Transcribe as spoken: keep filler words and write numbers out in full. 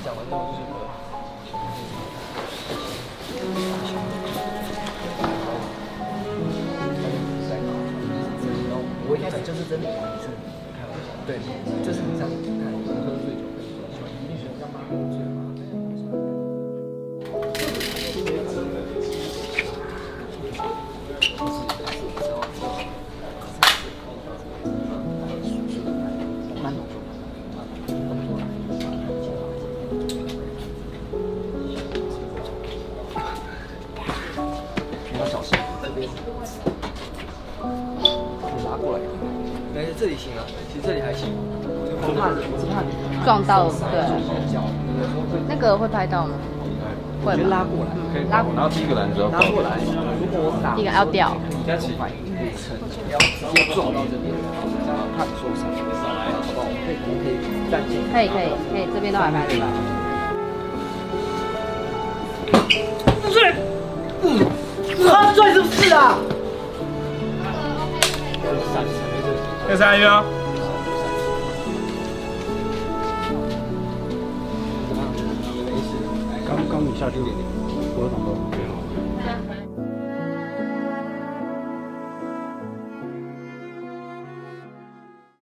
讲完之后就是和。我一开始就是真的以为你是开玩笑，对，就是你这样看我喝醉酒跟你说，一定是干嘛喝醉吗？你要小心这边。拿过来，但是这里行啊，其实这里还行。我怕我是怕你撞到，对。那个会拍到吗？会。 就拉过来， 拉过来。 然后第一个篮子要拉过来，如果我打， 第一个要掉。 你再起反应会撑，不要直接撞到这边，这样怕你受伤。好不好？我们可以，我们可以站线。 可以可以可以，这边都还拍得到。 不是，嗯，喝醉是不是啊？ 第三一啊！ 刚刚你下去，我有懂到。